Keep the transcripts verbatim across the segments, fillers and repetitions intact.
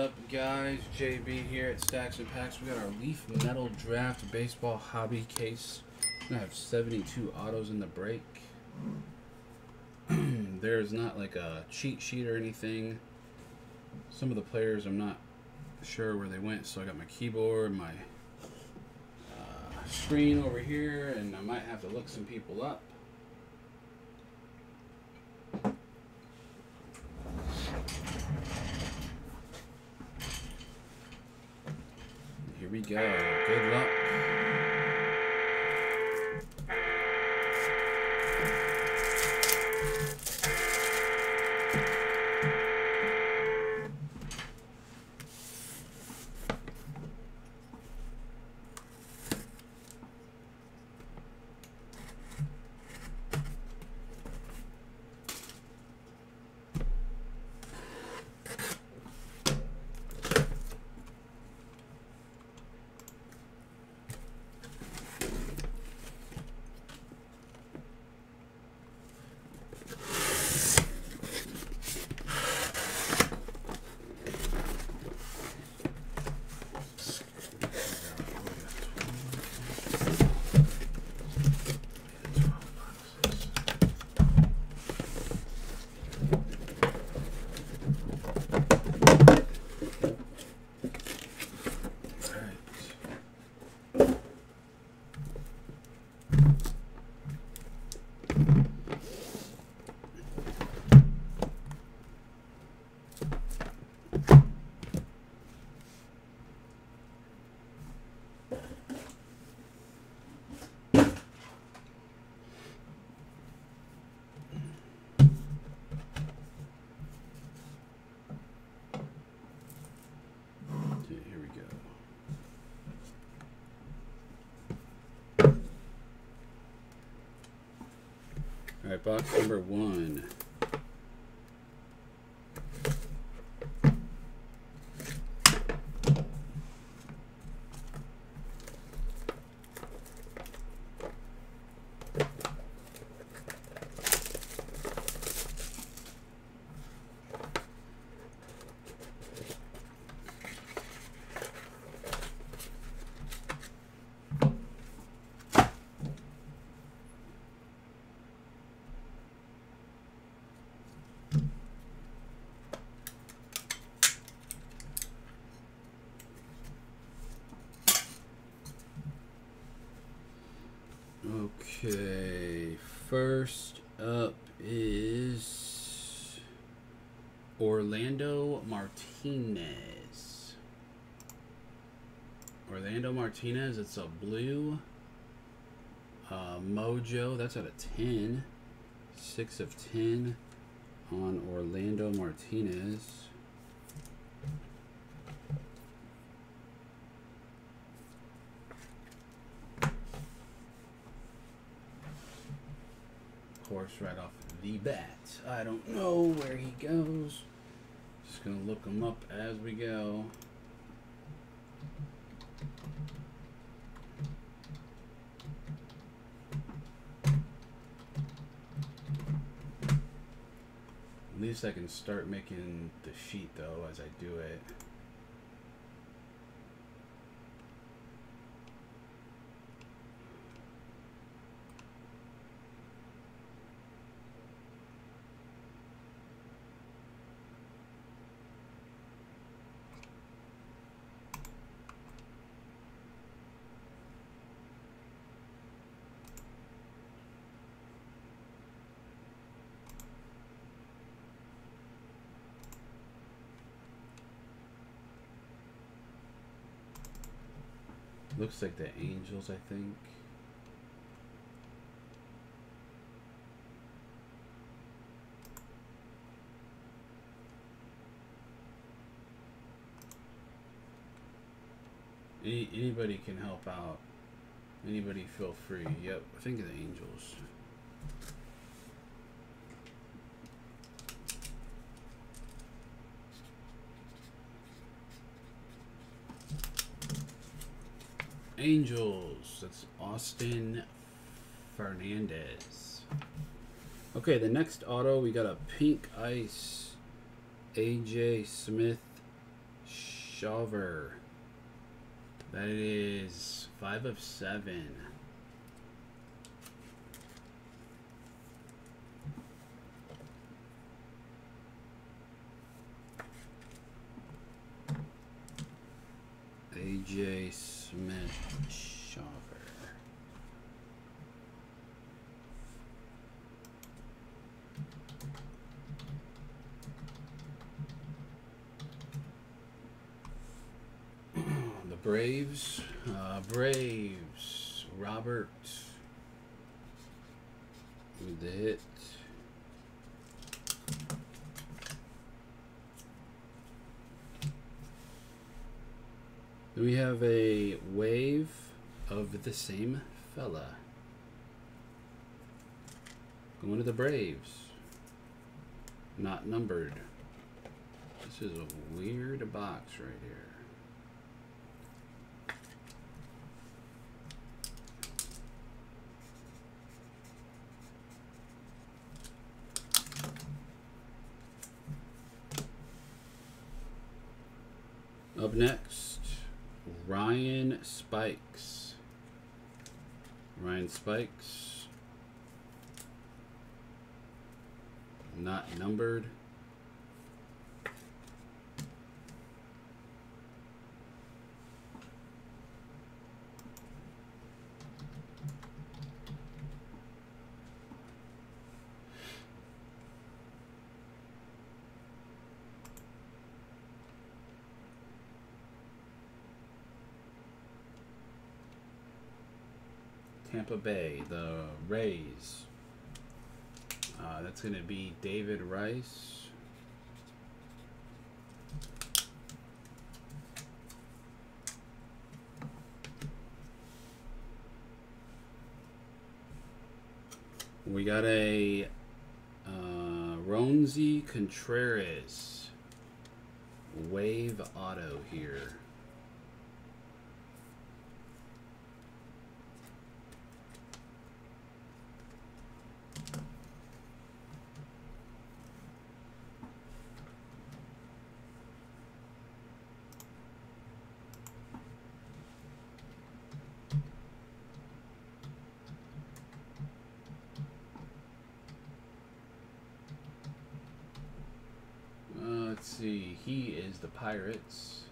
up, guys? J B here at Stacks and Packs. We got our Leaf Metal Draft Baseball Hobby case. I have seventy-two autos in the break. There's not like a cheat sheet or anything. Some of the players I'm not sure where they went, so I got my keyboard, my uh, screen over here, and I might have to look some people up. Here we go. Good luck. All right, box number one. Okay, first up is Orlando Martinez. Orlando Martinez, it's a blue uh, Mojo. That's out of ten. six of ten on Orlando Martinez. Course, right off the bat. I don't know where he goes. Just gonna look him up as we go. At least I can start making the sheet though as I do it. Looks like the Angels, I think. Any, anybody can help out. Anybody feel free. Yep, I think of the Angels. Angels, that's Austin Fernandez. Okay, the next auto, we got a pink ice A J Smith Shawver. That is five of seven. A J Smith Shawver. The Braves, uh, Braves, Robert with the hit. We have a wave of the same fella. Going to the Braves. Not numbered. This is a weird box right here. Up next, Ryan Spikes. Ryan Spikes. Not numbered. Tampa Bay, the Rays. Uh, that's going to be David Rice. We got a uh, Ronzi Contreras wave auto here. Let's see, he is the Pirates.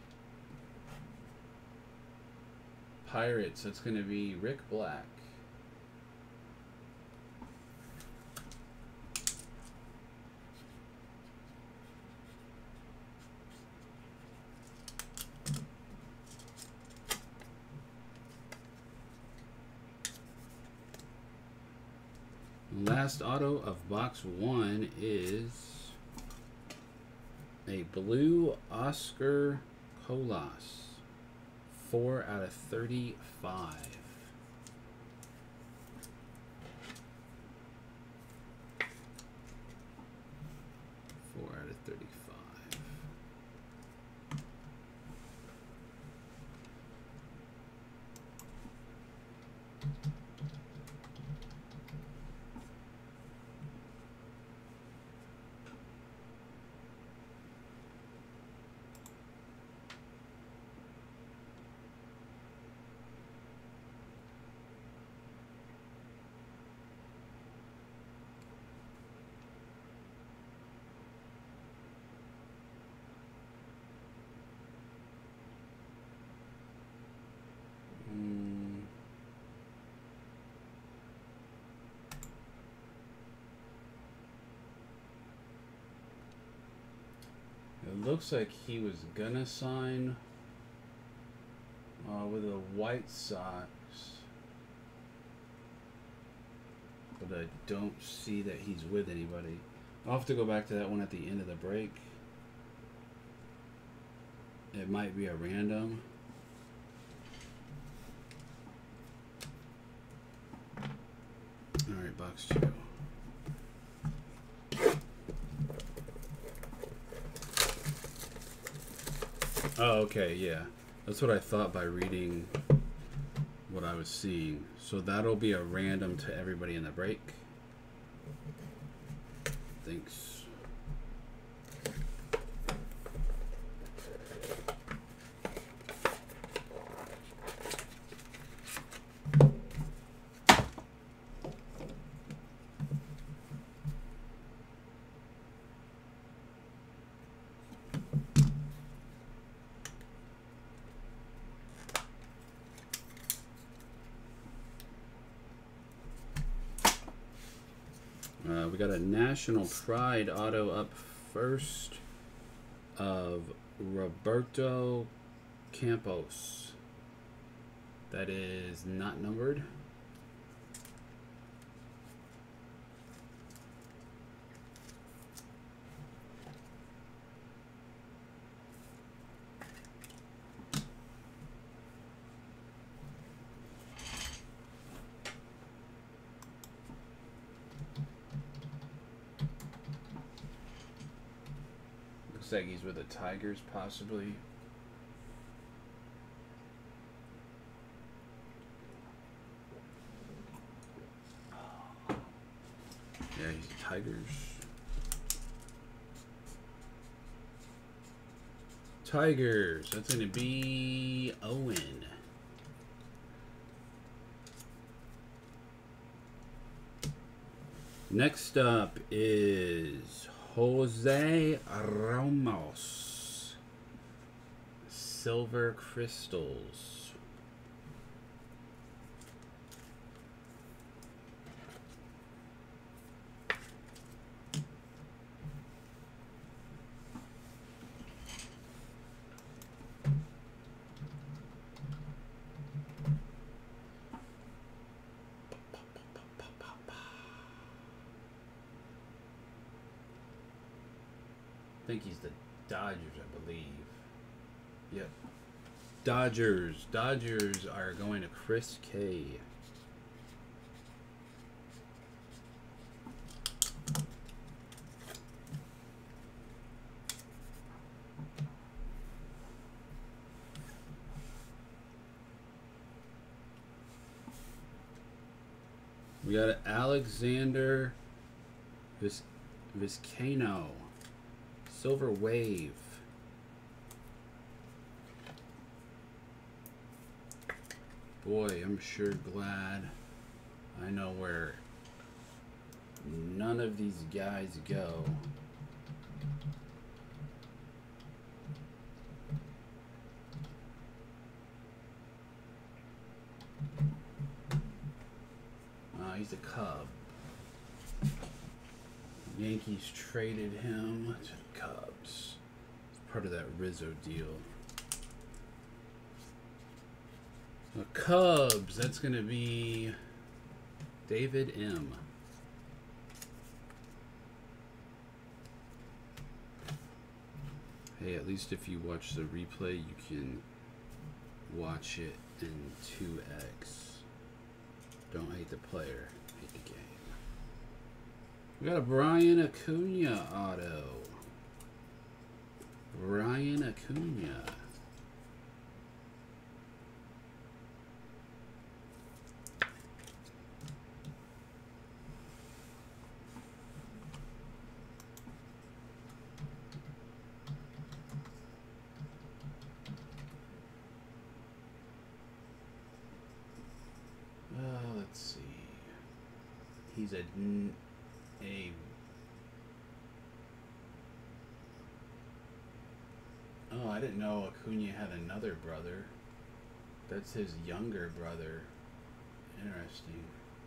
Pirates, that's going to be Rick Black. Last auto of box one is a blue Oscar Colas, four out of thirty-five. Four out of thirty-five. It looks like he was gonna sign uh, with the White Sox, but I don't see that he's with anybody. I'll have to go back to that one at the end of the break. It might be a random. All right, box two. Oh, okay, yeah. That's what I thought by reading what I was seeing. So that'll be a random to everybody in the break. Thanks. Uh, we got a National Pride auto up first of Roberto Campos. That is not numbered. Looks like he's with the Tigers, possibly. Yeah, he's the Tigers. Tigers. That's going to be Owen. Next up is Jose Ramos. Silver Crystals. I think he's the Dodgers, I believe. Yep. Dodgers. Dodgers are going to Chris K. We got Alexander Vis Vizcaino. Silver Wave. Boy, I'm sure glad I know where none of these guys go. Uh, he's a Cub. Yankees traded him to the Cubs. It's part of that Rizzo deal. The Cubs, that's going to be David M. Hey, at least if you watch the replay, you can watch it in two X. Don't hate the player, hate the game. We got a Brian Acuna auto. Brian Acuna. Uh, let's see. He's a... A oh, I didn't know Acuna had another brother. That's his younger brother. Interesting.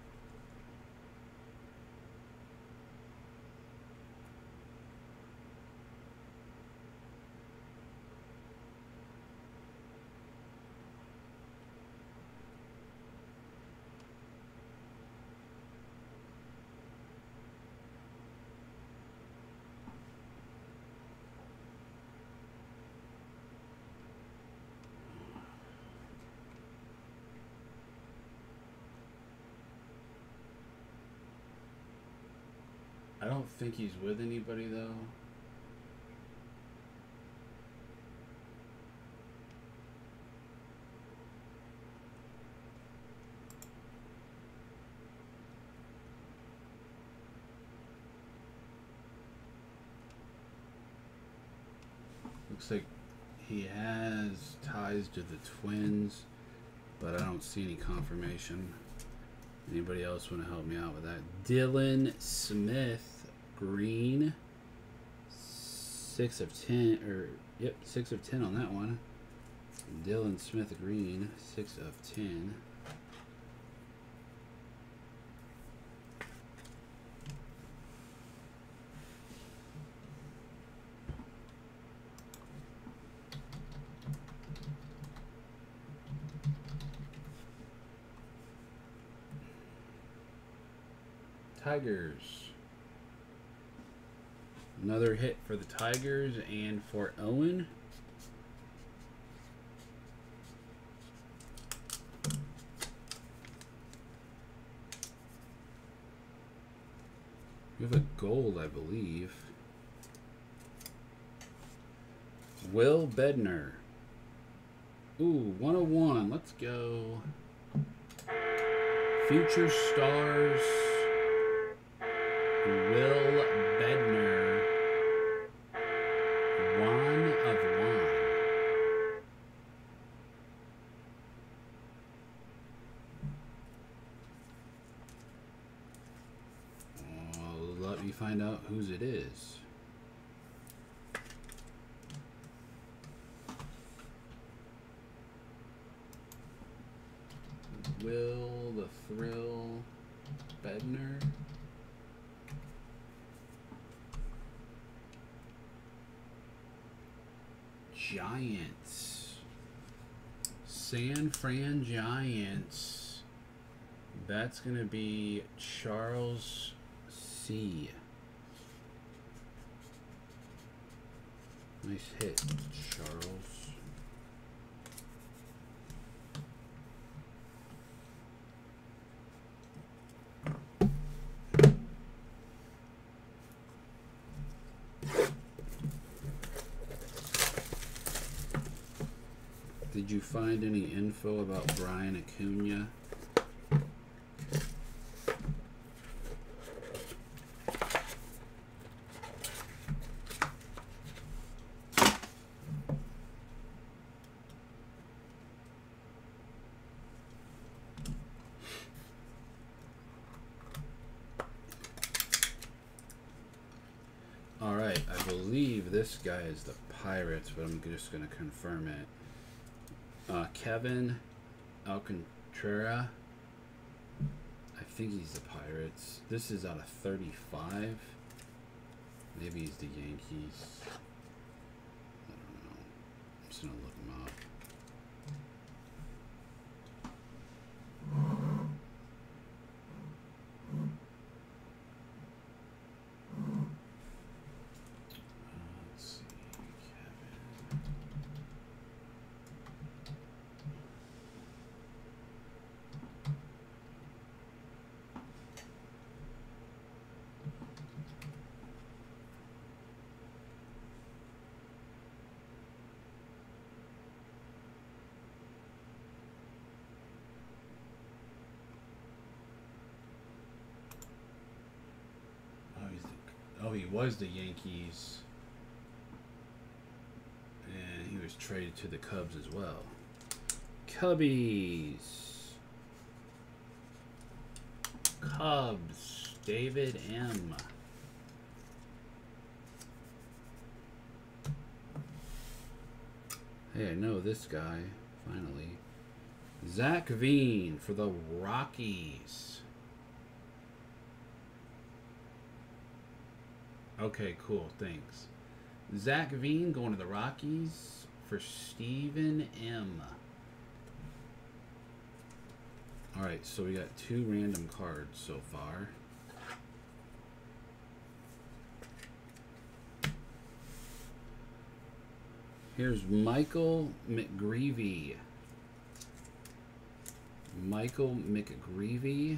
I don't think he's with anybody, though. Looks like he has ties to the Twins, but I don't see any confirmation. Anybody else want to help me out with that? Dylan Smith. Green, six of ten, or yep, six of ten on that one. Dylan Smith Green, six of ten. Tigers. Another hit for the Tigers and for Owen. We have a gold, I believe. Will Bednar. Ooh, one oh one. Let's go. Future Stars. Will Bednar. One of one. Well, let me find out whose it is. Will the Thrill Bednar. Giants. San Fran Giants. That's going to be Charles C. Nice hit, Charles. Did you find any info about Brian Acuna? All right, I believe this guy is the Pirates, but I'm just going to confirm it. Uh, Kevin Alcantara. I think he's the Pirates. This is out of thirty-five. Maybe he's the Yankees. I don't know. I'm just going to look him up. Oh, he was the Yankees. And he was traded to the Cubs as well. Cubbies. Cubs. David M. Hey, I know this guy, finally. Zach Veen for the Rockies. Okay, cool. Thanks. Zach Veen going to the Rockies for Stephen M. All right, so we got two random cards so far. Here's Michael McGreevy. Michael McGreevy.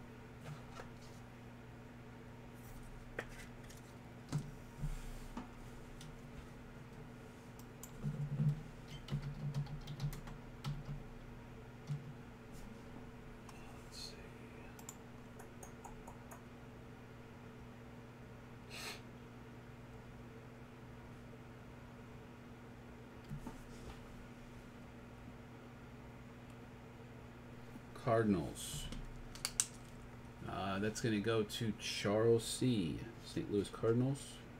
Cardinals. Uh, that's going to go to Charles C. Saint Louis Cardinals.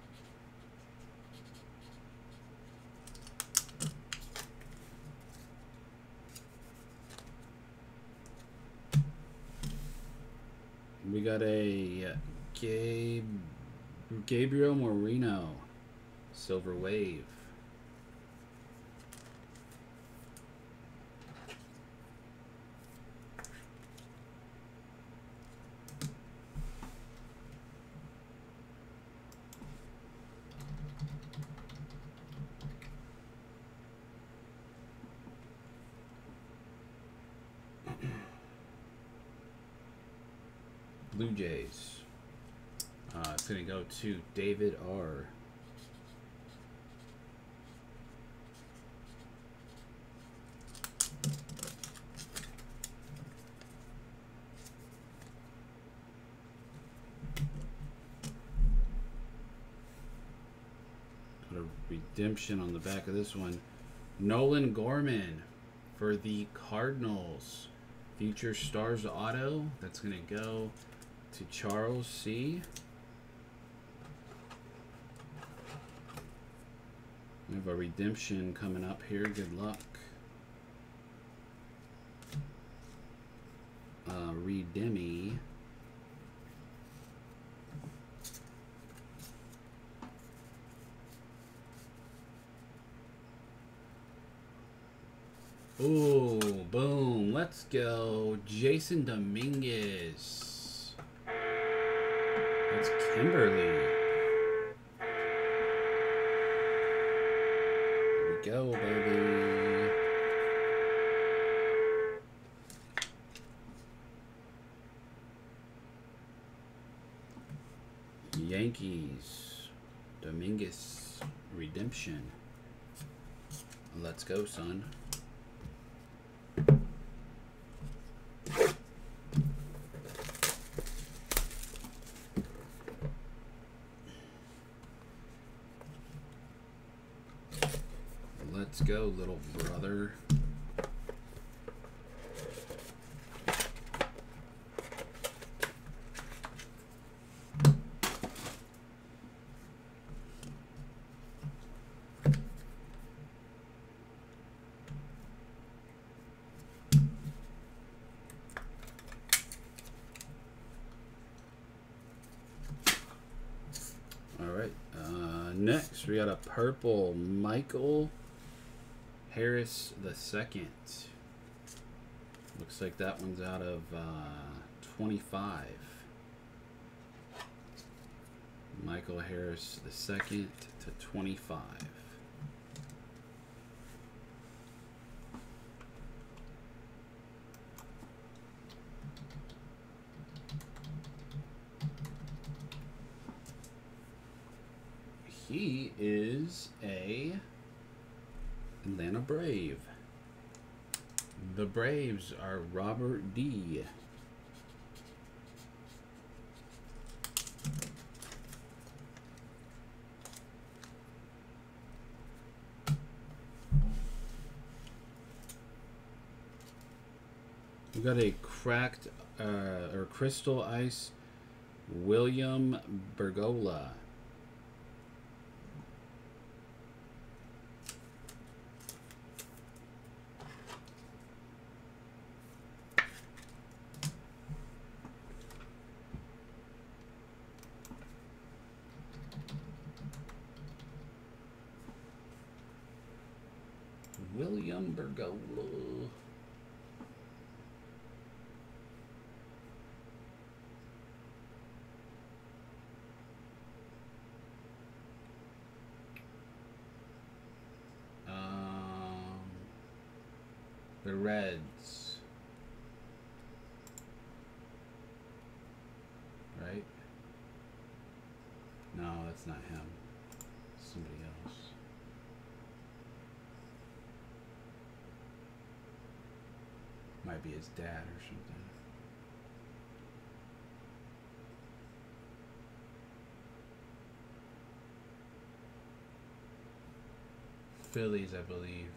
We got a Gabe, Gabriel Moreno, Silver Wave. Blue Jays. Uh, it's going to go to David R. Got a redemption on the back of this one. Nolan Gorman for the Cardinals. Future Stars Auto. That's going to go to Charles C. We have a redemption coming up here. Good luck. Uh, Redemi. Ooh, boom. Let's go. Jason Dominguez. That's Kimberly. Here we go, baby. Yankees. Dominguez. Redemption. Let's go, son. Let's go, little brother. All right, uh, next we got a purple Michael Harris the second. Looks like that one's out of uh, twenty-five. Michael Harris the second to twenty-five. He is a Atlanta Brave. The Braves are Robert D. We got a cracked uh, or crystal ice William Bergola. William Bergola. Um, the Reds. Right? No, that's not him. Somebody else. Might be his dad or something. Phillies, I believe.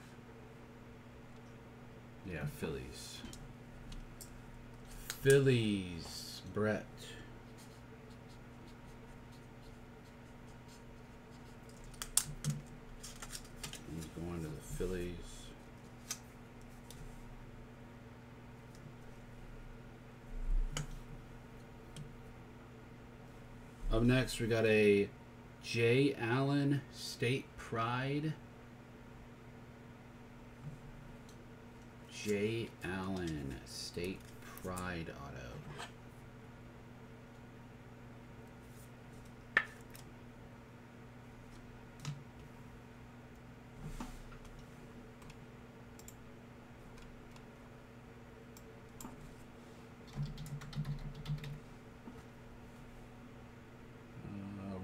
Yeah, Phillies. Phillies, Brett. He's going to the Phillies. Up next, we got a Jay Allen State Pride. Jay Allen State Pride auto.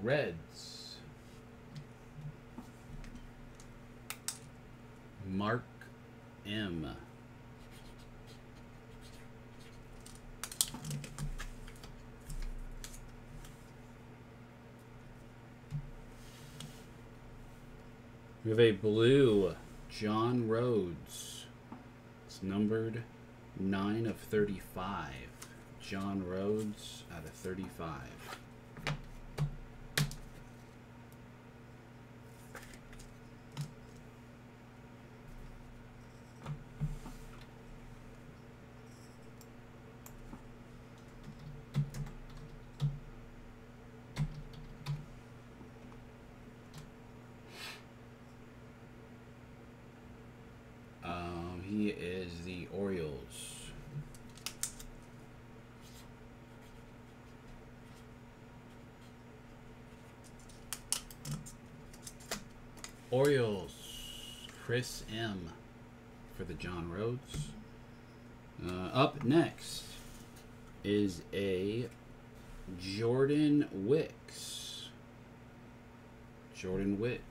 Reds. Mark M. We have a blue John Rhodes. It's numbered nine of thirty-five. John Rhodes out of thirty-five. Um, he is the Orioles. Orioles, Chris M. for the John Rhodes. Uh, up next is a Jordan Wicks. Jordan Wicks.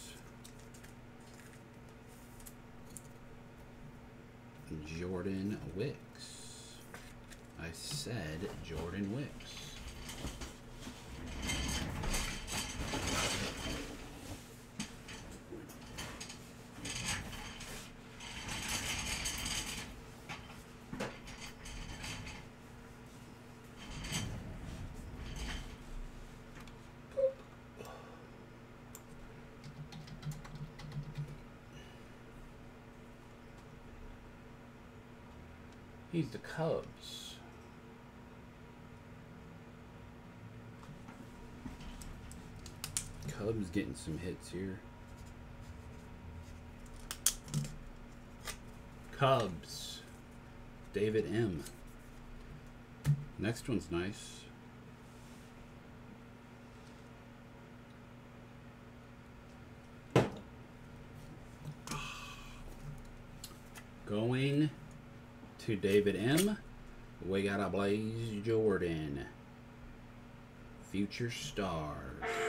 Jordan Wicks. I said Jordan Wicks. He's the Cubs. Cubs getting some hits here. Cubs. David M. Next one's nice. Going to David M. We got a Blaze Jordan. Future Stars.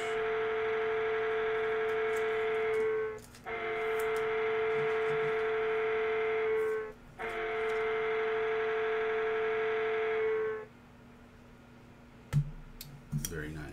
Very nice.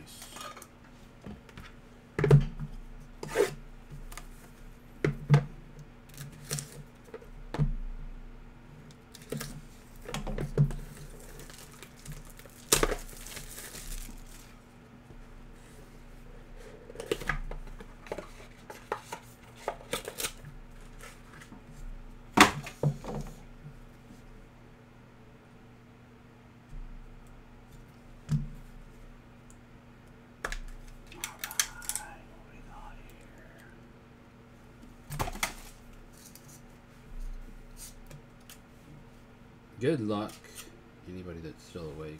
Good luck, anybody that's still awake.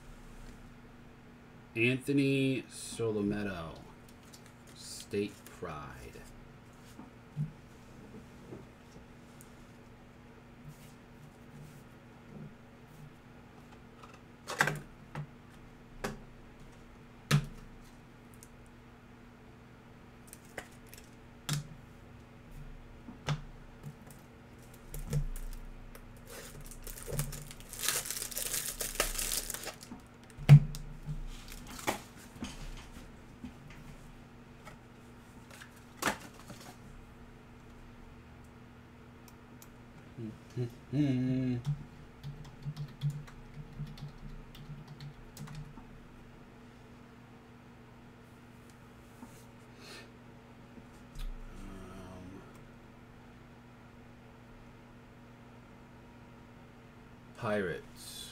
Anthony Solometo, State Pride. Hmm. Um, Pirates.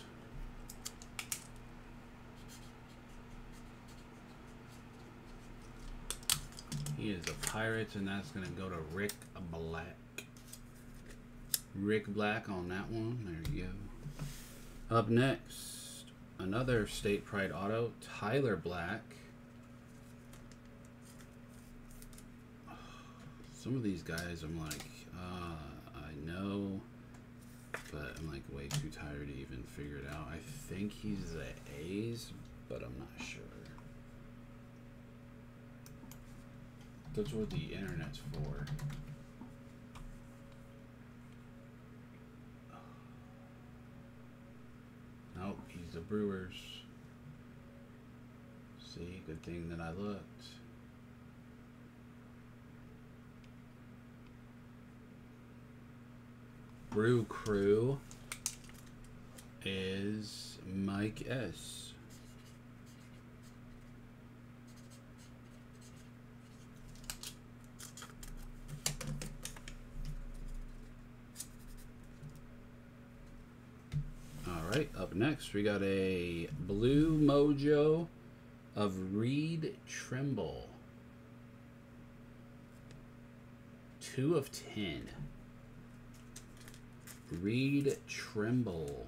He is a Pirates, and that's going to go to Rick Black. Rick Black on that one. There you go. Up next, another State Pride auto, Tyler Black. Some of these guys I'm like, uh, I know, but I'm like way too tired to even figure it out. I think he's the A's, but I'm not sure. That's what the internet's for. Nope, he's the Brewers. See, good thing that I looked. Brew Crew is Mike S. Alright, up next we got a Blue Mojo of Reed Trimble. Two of ten. Reed Trimble.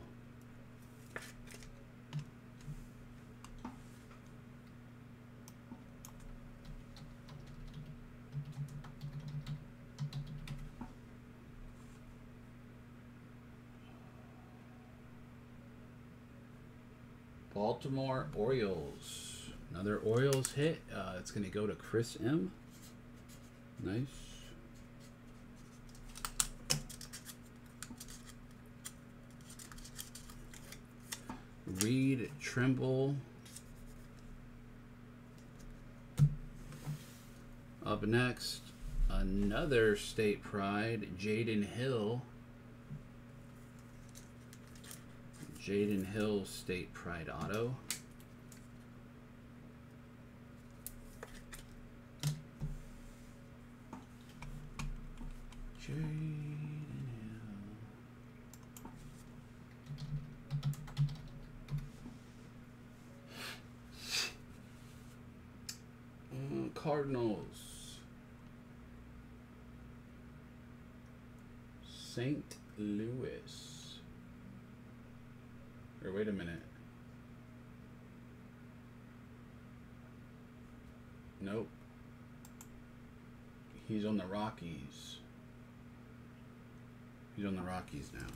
Baltimore Orioles. Another Orioles hit. Uh, it's going to go to Chris M. Nice. Reed Trimble. Up next, another State Pride, Jaden Hill. Jaden Hill State Pride Auto. Jaden Hill. Uh, Cardinals. Saint Louis. Or wait a minute. Nope. He's on the Rockies. He's on the Rockies now.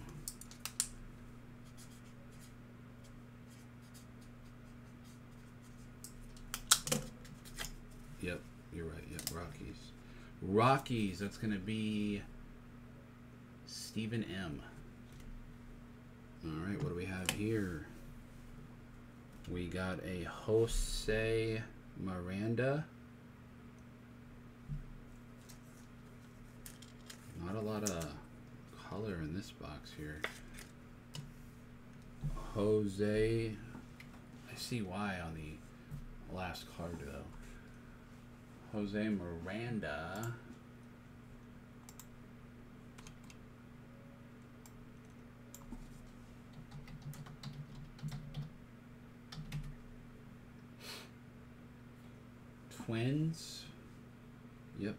Yep, you're right. Yep, Rockies. Rockies, that's going to be Stephen M. All right, what do we have here? We got a Jose Miranda. Not a lot of color in this box here. Jose, I see why on the last card though. Jose Miranda. Twins. Yep.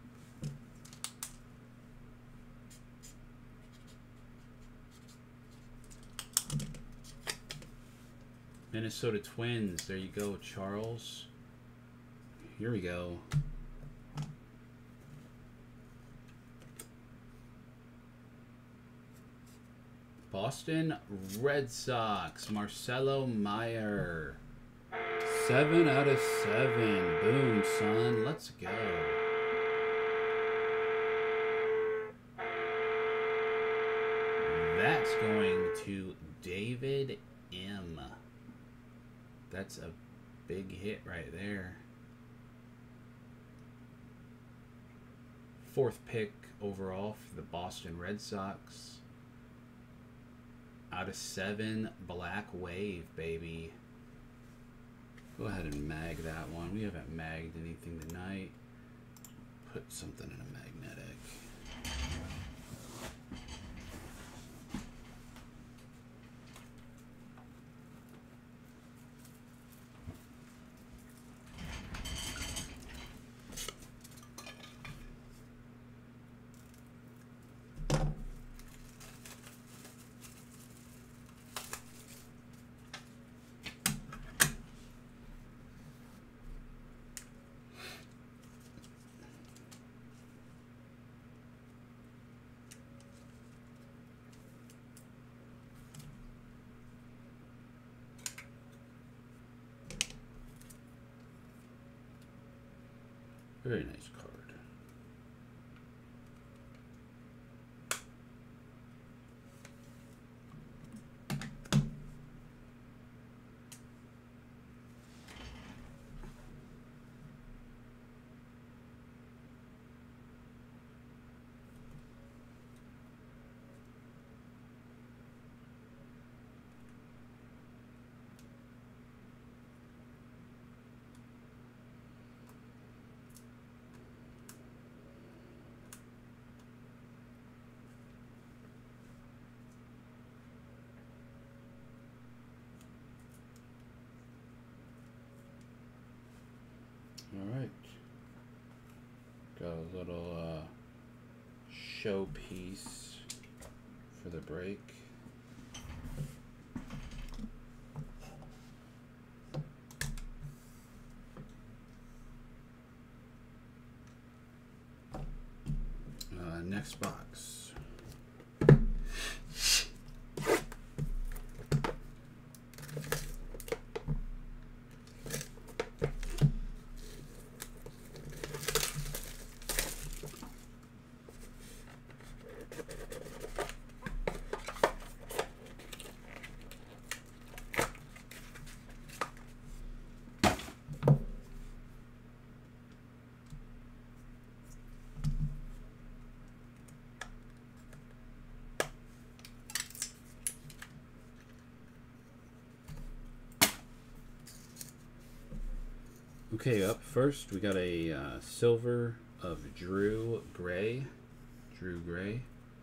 Minnesota Twins. There you go, Charles. Here we go. Boston Red Sox. Marcelo Meyer. Seven out of seven. Boom, son. Let's go. That's going to David M. That's a big hit right there. Fourth pick overall for the Boston Red Sox. Out of seven. Black Wave, baby. Go ahead and mag that one. We haven't magged anything tonight. Put something in a magnetic. Very nice card. a little uh, showpiece for the break. Uh, next box. Okay, up first we got a uh, silver of Drew Gray. Drew Gray.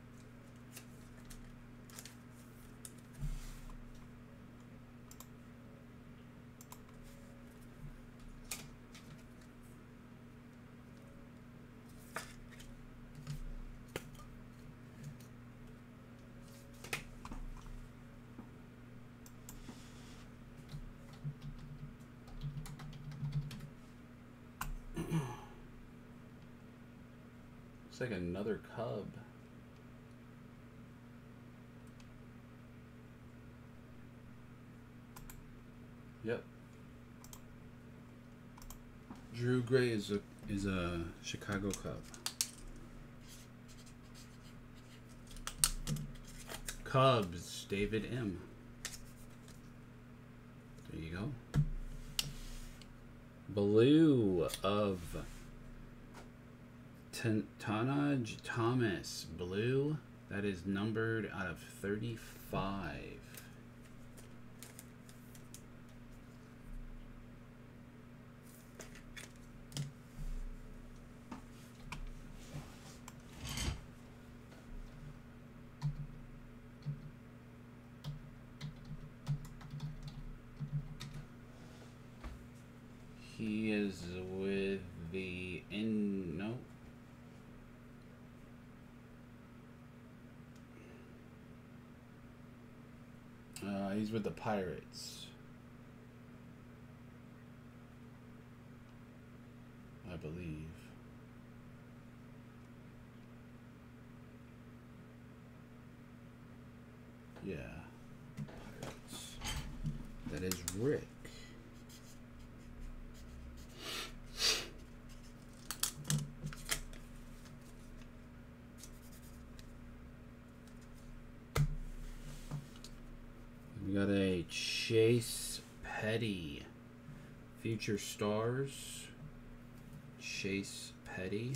Looks like another Cub. Yep. Drew Gray is a is a Chicago Cub. Cubs, David M. There you go. Blue of Tanaj Thomas. Blue. That is numbered out of thirty-five. He is with the in no. Uh, he's with the Pirates, I believe. Yeah, Pirates. That is Rick. We got a Chase Petty, Future Stars, Chase Petty.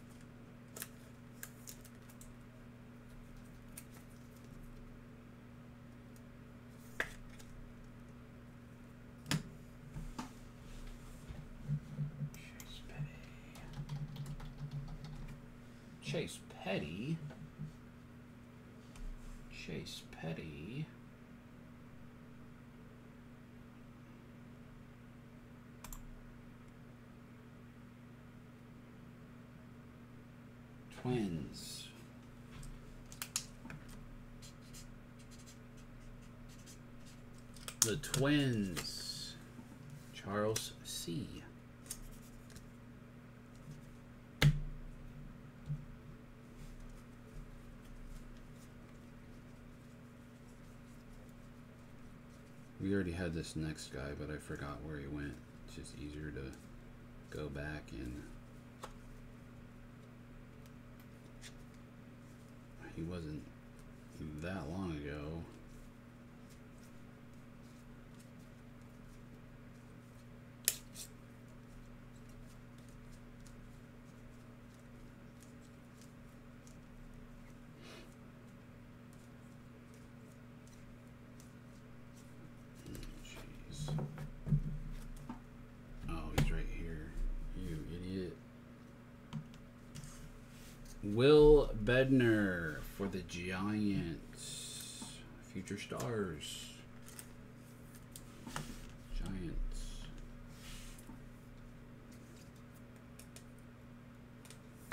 Chase Petty. Chase Petty. Chase Petty. Twins. The Twins. Charles C. We already had this next guy, but I forgot where he went. It's just easier to go back and he wasn't that long ago. Jeez. Oh, he's right here. You idiot. Will Bednar for the Giants. Future Stars. Giants.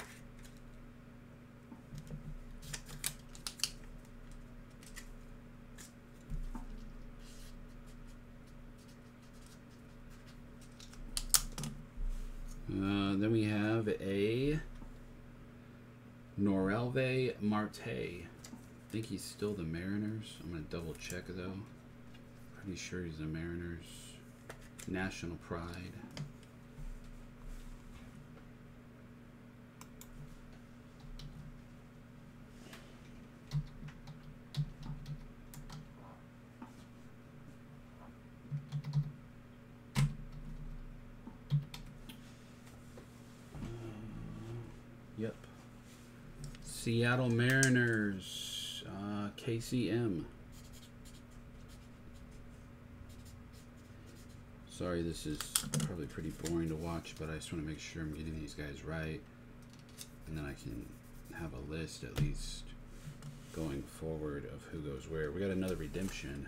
then we have a Norelve Marte. I think he's still the Mariners. I'm going to double check though. Pretty sure he's the Mariners. National Pride. Yep. Seattle Mariners, uh, K C M. Sorry, this is probably pretty boring to watch, but I just want to make sure I'm getting these guys right. And then I can have a list at least going forward of who goes where. We got another redemption.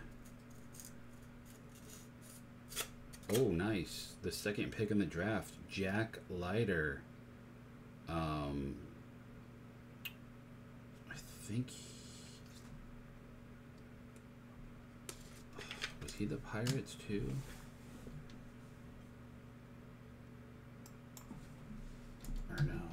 Oh, nice. The second pick in the draft, Jack Leiter. Um, I think he, was he the Pirates too? Or no?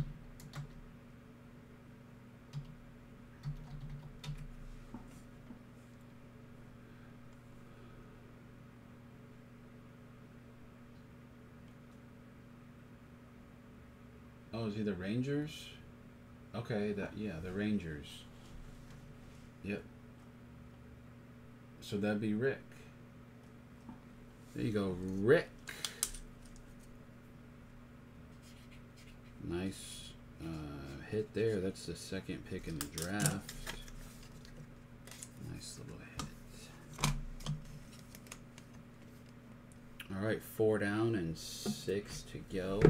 Oh, is he the Rangers? Okay, that yeah, the Rangers. Yep. So that'd be Rick. There you go, Rick. Nice uh, hit there. That's the second pick in the draft. Nice little hit. All right, four down and six to go.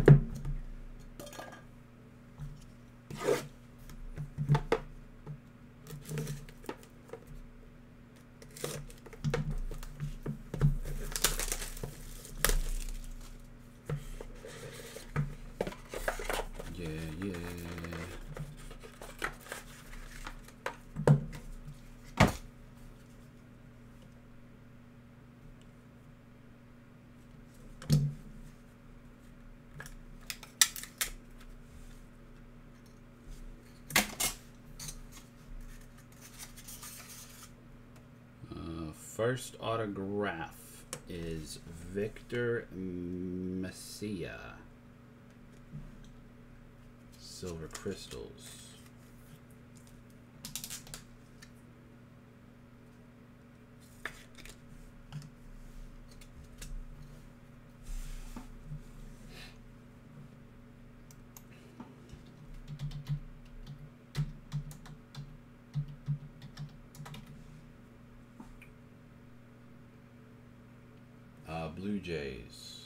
First autograph is Victor Mejia. Silver Crystals. Blue Jays.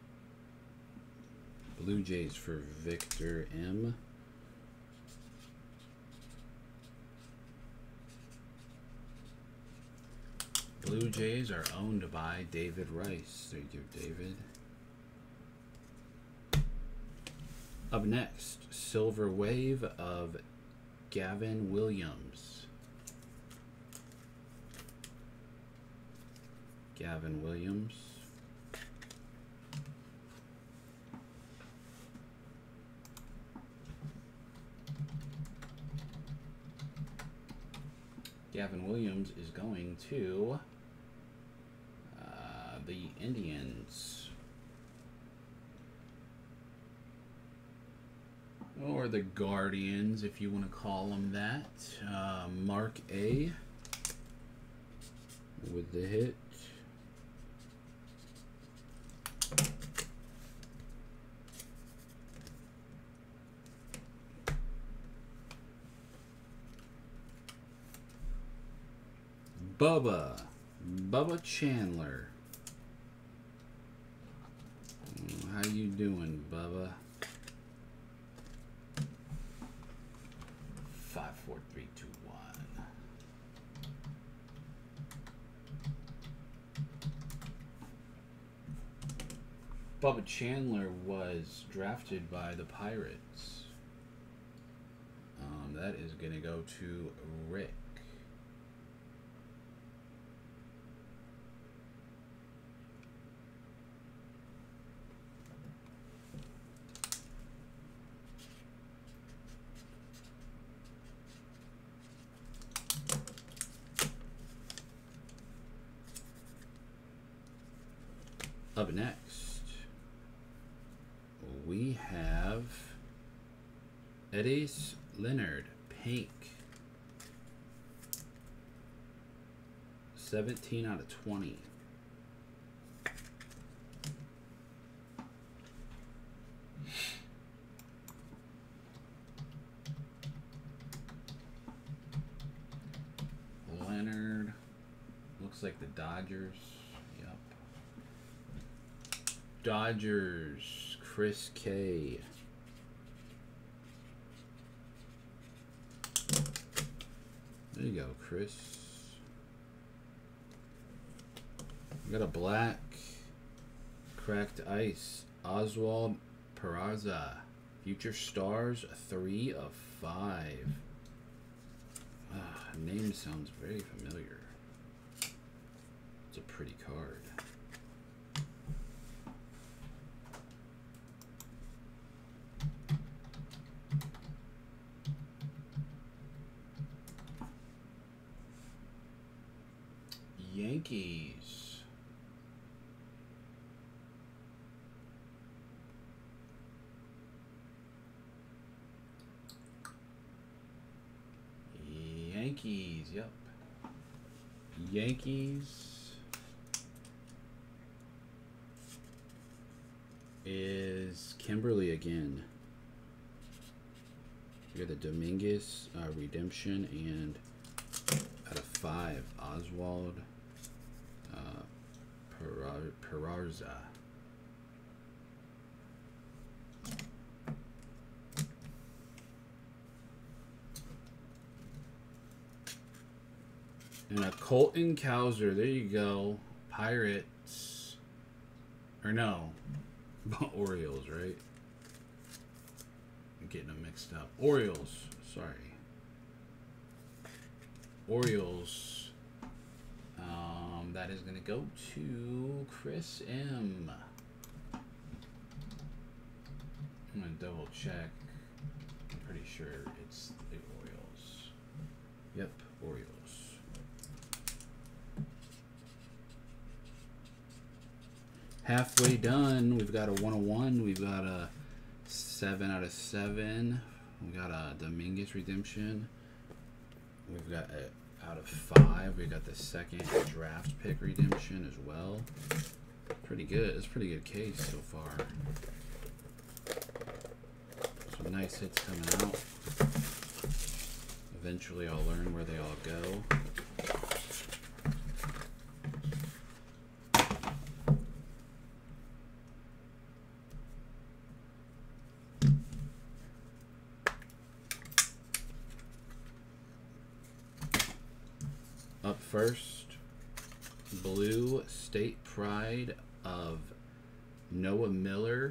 Blue Jays for Victor M. Blue Jays are owned by David Rice. There you go, David. Up next, Silver Wave of Gavin Williams. Gavin Williams. Gavin Williams is going to uh, the Indians. Or the Guardians, if you want to call them that. Uh, Mark A. with the hit. Bubba. Bubba Chandler. How you doing, Bubba? Five, four, three, two, one. Bubba Chandler was drafted by the Pirates. Um, that is going to go to Rick. Up next, we have Eddys Leonard, pink. seventeen out of twenty. Leonard. Looks like the Dodgers. Yep. Dodgers. Chris K. There you go, Chris. We got a black cracked ice. Oswald Peraza. Future Stars, three of five. Ah, name sounds very familiar. It's a pretty card. Yankees. Yankees, yep. Yankees is Kimberly again. We got the Dominguez uh, redemption, and out of five, Oswald uh, Peraza. And a Colton Cowser. There you go. Pirates. Or no. Orioles, right? I'm getting them mixed up. Orioles. Sorry. Orioles. Um, that is going to go to Chris M. I'm going to double check. I'm pretty sure it's the Orioles. Yep, Orioles. Halfway done. We've got a one oh one. We've got a seven out of seven. We got a Dominguez redemption. We've got a out of five. We got the second draft pick redemption as well. Pretty good. It's a pretty good case so far. Some nice hits coming out. Eventually I'll learn where they all go. Up first, Blue State Pride of Noah Miller.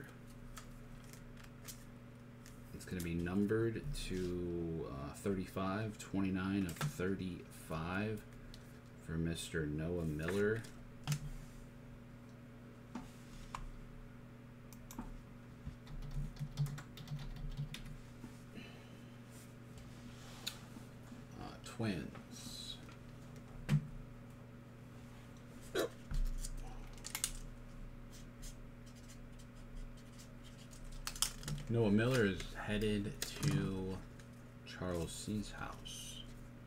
It's going to be numbered to uh, thirty-five, twenty-nine of thirty-five for Mister Noah Miller. Uh, Twins. Noah Miller is headed to Charles C's house.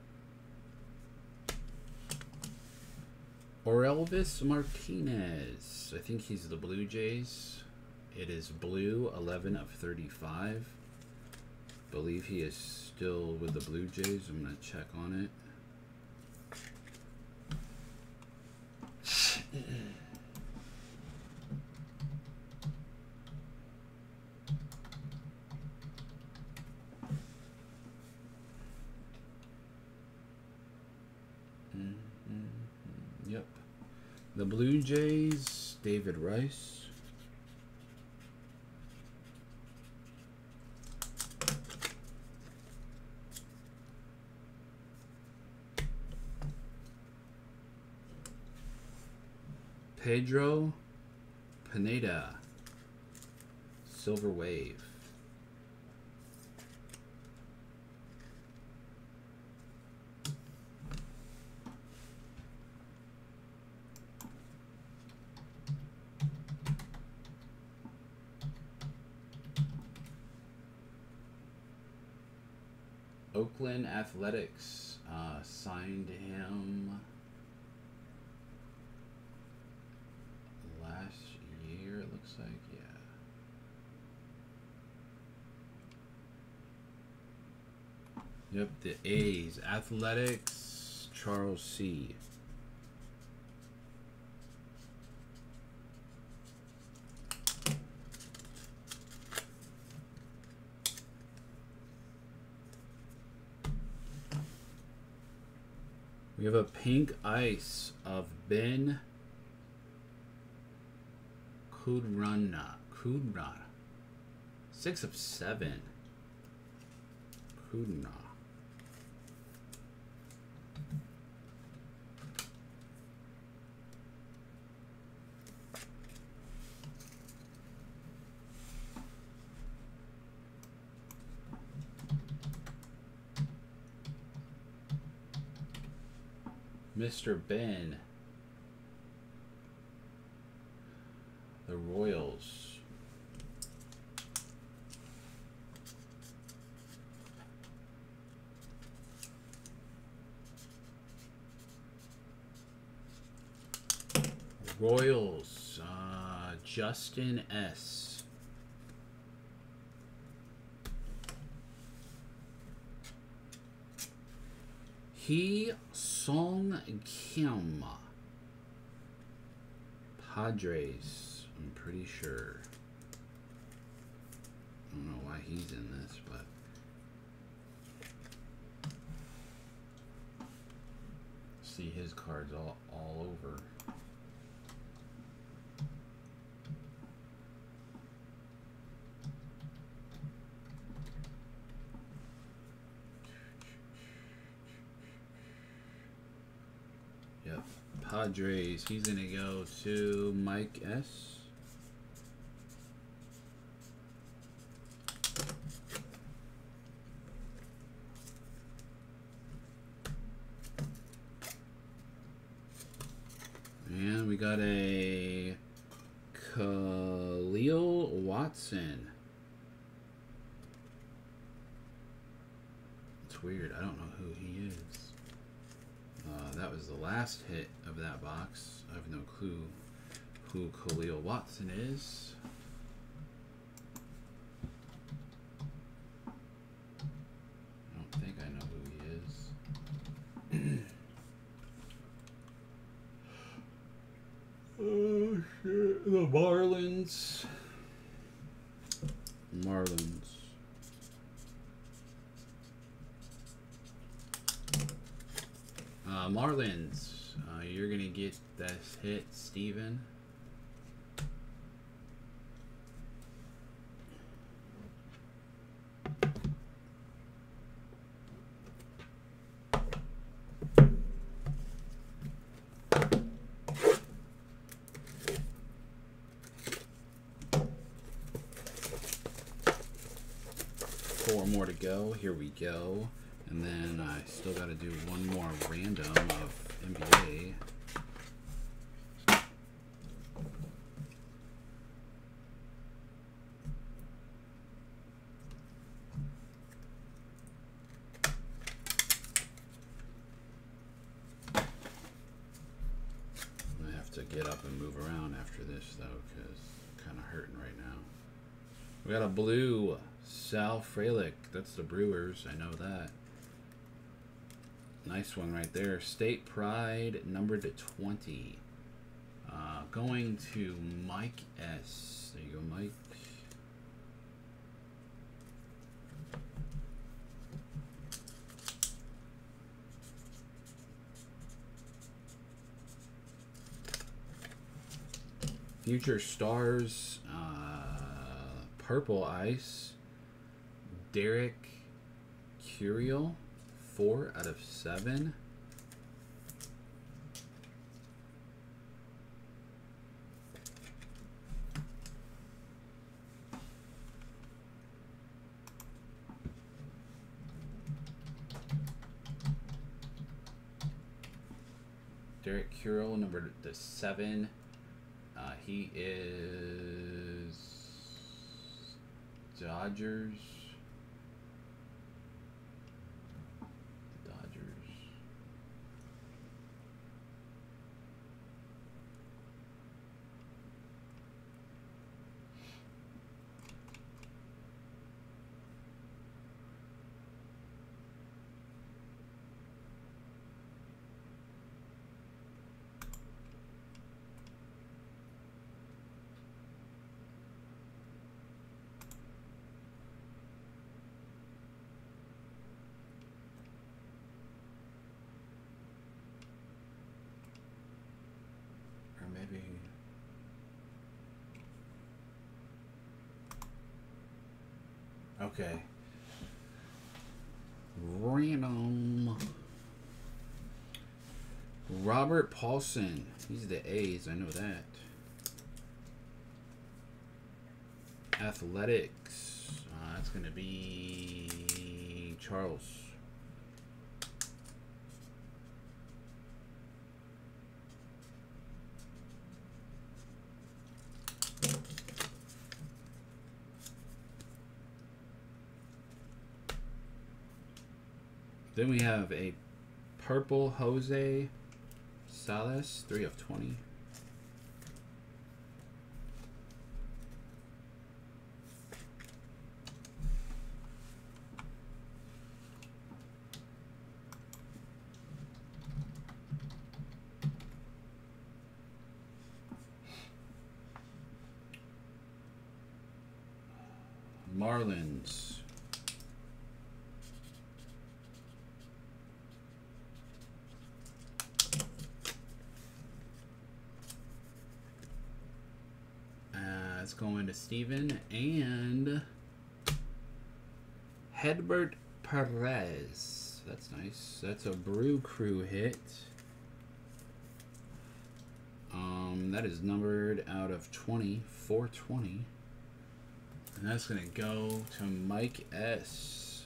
Orelvis Martinez. I think he's the Blue Jays. It is blue, eleven of thirty-five. Believe he is still with the Blue Jays. I'm going to check on it. Yep. The Blue Jays, David Rice. Pedro Pineda, Silver Wave. Oakland Athletics uh, signed him last year, it looks like. Yeah. Yep, the A's. Athletics, Charles C. We have a pink ice of Ben Kudrna. Kudrna. Six of seven. Kudrna. Mister Ben. The Royals. Royals. Uh, Justin S. He Song Kim. Padres, I'm pretty sure. I don't know why he's in this, but see his cards all, all over. Yep, Padres. He's gonna go to Mike S. And we got a Khalil Watson. It's weird. I don't know who he is. Uh, that was the last hit of that box. I have no clue who Khalil Watson is. I don't think I know who he is. Oh shit. The Marlins. Marlins. Uh, Marlins, uh, you're gonna get this hit, Steven. Four more to go. Here we go. And then I still got to do one more random of N B A. I have to get up and move around after this, though, because I'm kind of hurting right now. We got a blue Sal Frelick. That's the Brewers. I know that. Nice one right there. State Pride, numbered to twenty. Uh, going to Mike S. There you go, Mike. Future Stars, uh, Purple Ice, Derek Curiel. Four out of seven. Derek Curiel, number the seven. Uh, he is Dodgers. maybe. Okay. Random. Robert Paulson. He's the A's. I know that. Athletics. Uh, that's going to be Charles. Then we have a purple Jose Salas, three of twenty. Marlins. Uh, it's going to Steven and Hedbert Perez. That's nice. That's a Brew Crew hit. Um, that is numbered out of twenty, four twenty. And that's going to go to Mike S.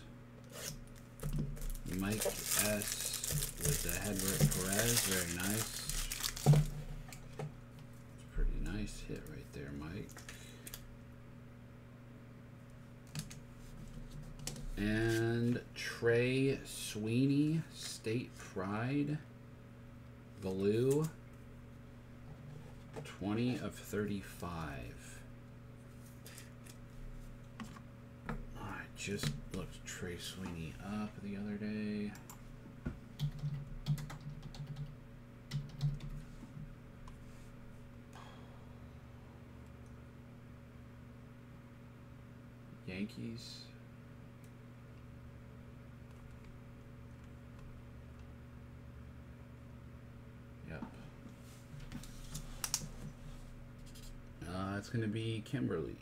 Mike S. with the Hedbert Perez. Very nice. It's a pretty nice hit right there, Mike. And Trey Sweeney, State Pride. Blue. twenty of thirty-five. I just looked Trey Sweeney up the other day. Yankees. Yep. Uh, it's going to be Kimberly.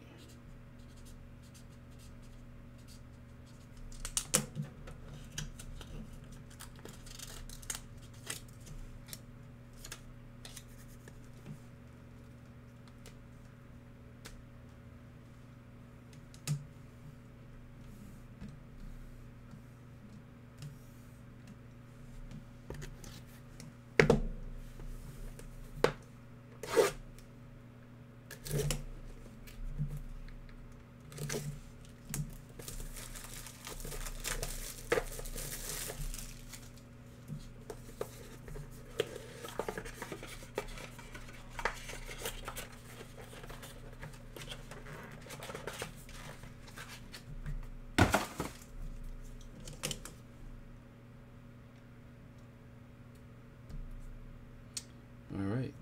All right.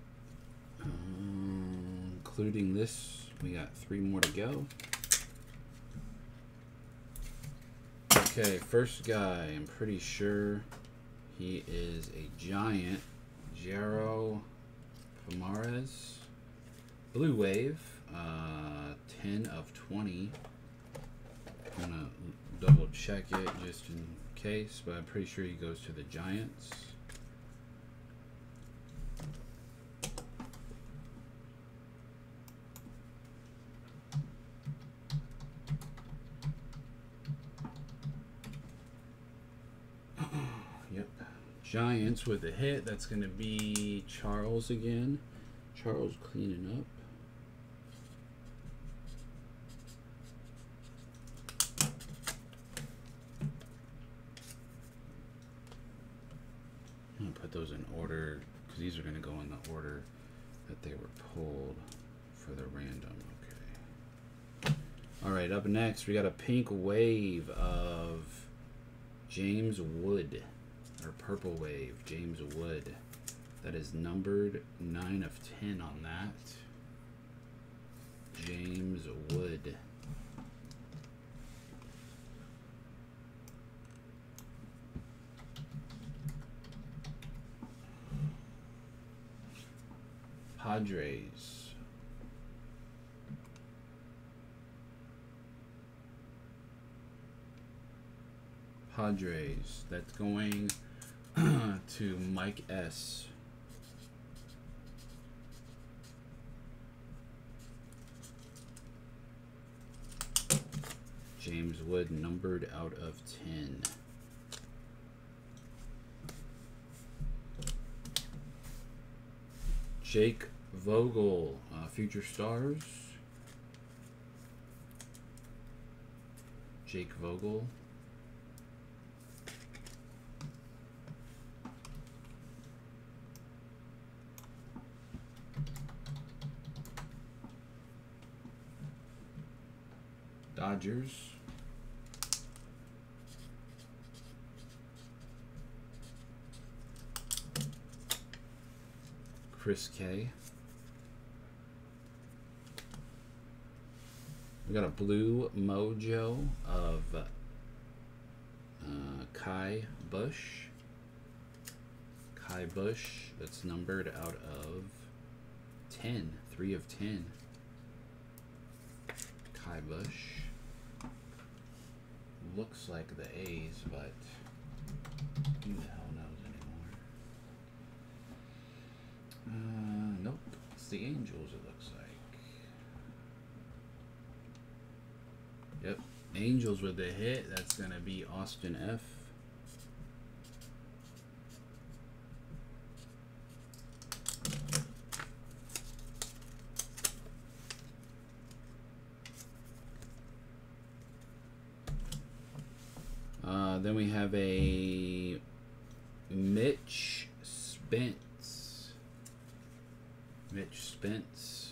Um, including this, we got three more to go. Okay, first guy, I'm pretty sure he is a Giant. Jero Pomares. Blue Wave, uh, ten of twenty. I'm going to double check it just in case, but I'm pretty sure he goes to the Giants. Giants with a hit. That's going to be Charles again. Charles cleaning up. I'm going to put those in order because these are going to go in the order that they were pulled for the random. Okay. All right, up next we got a pink wave of James Wood. Or purple wave, James Wood. That is numbered nine of ten on that. James Wood. Padres. Padres. That's going to Mike S. James Wood, numbered out of ten. Jake Vogel, uh, Future Stars. Jake Vogel. Dodgers. Chris K. We got a blue mojo of uh, Kai Bush. Kai Bush, that's numbered out of ten. three of ten. Kai Bush. Looks like the A's, but who the hell knows anymore? Uh, nope. It's the Angels, it looks like. Yep. Angels with the hit. That's going to be Austin F. Uh, then we have a Mitch Spence. Mitch Spence.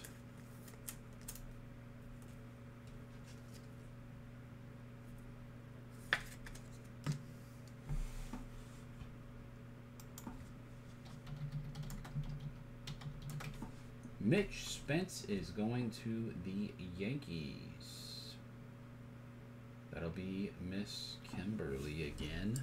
Mitch Spence is going to the Yankees. That'll be Miss Kimberly again.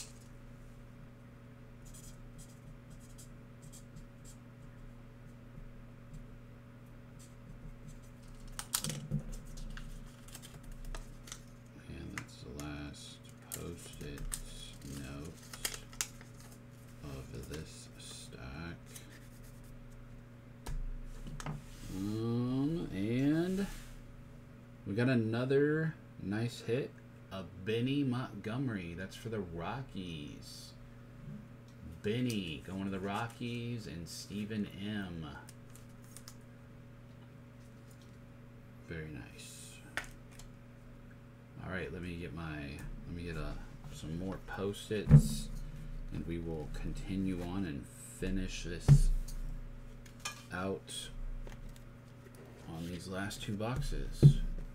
And that's the last post-it note of this stack. Um, and we got another nice hit, a Benny Montgomery. That's for the Rockies. Benny going to the Rockies, and Stephen M. Very nice. All right, let me get my let me get a some more post-its, and we will continue on and finish this out on these last two boxes.